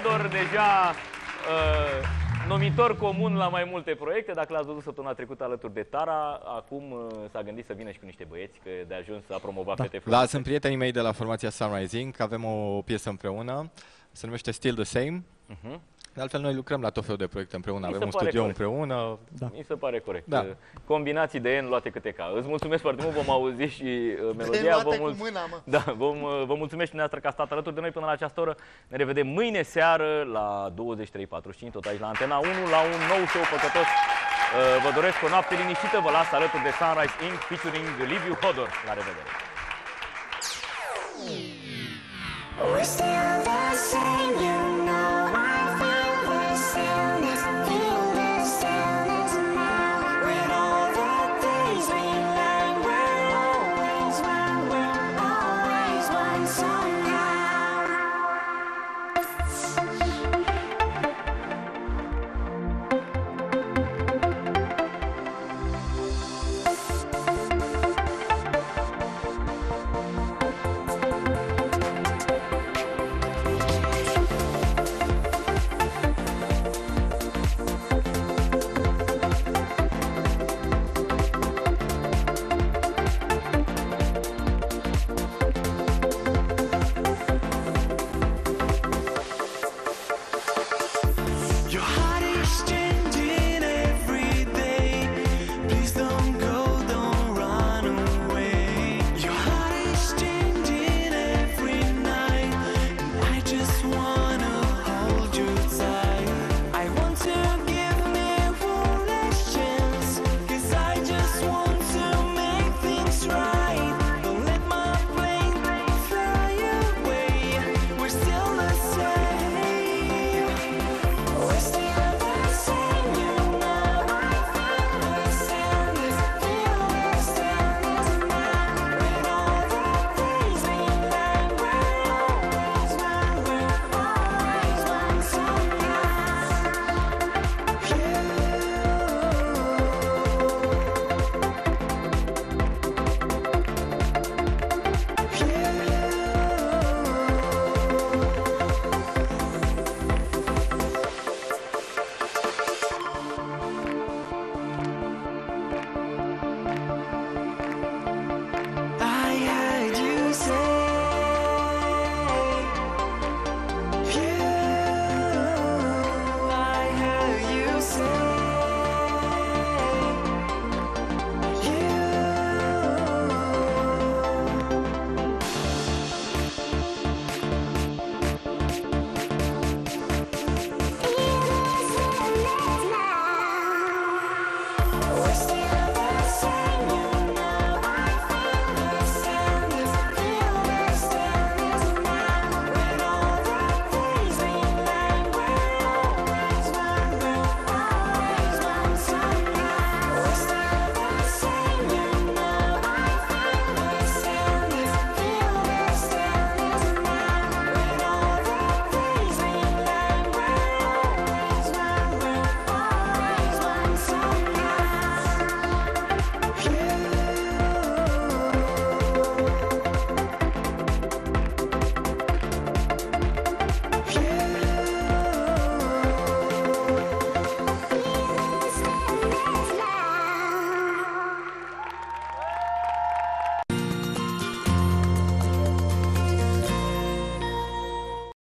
Hodor, deja numitor comun la mai multe proiecte. Dacă l-ați văzut săptămâna trecută alături de Tara, acum s-a gândit să vină și cu niște băieți, că de ajuns a promovat fete frumoase. Da, sunt prietenii mei de la formația Sunrising, avem o piesă împreună, se numește Still the Same. De altfel, noi lucrăm la tot felul de proiecte împreună, avem un studio împreună. Da. Mi se pare corect. Da. Combinații de N luate câte ca. Îți mulțumesc foarte mult, vom auzi și melodia. Vă mulțumesc și dumneavoastră că ați stat alături de noi până la această oră. Ne revedem mâine seară la 23:45, tot aici la Antena 1, la un nou show păcătos. Vă doresc o noapte liniștită, vă las alături de Sunrise Inc. featuring Liviu Hodor. La revedere!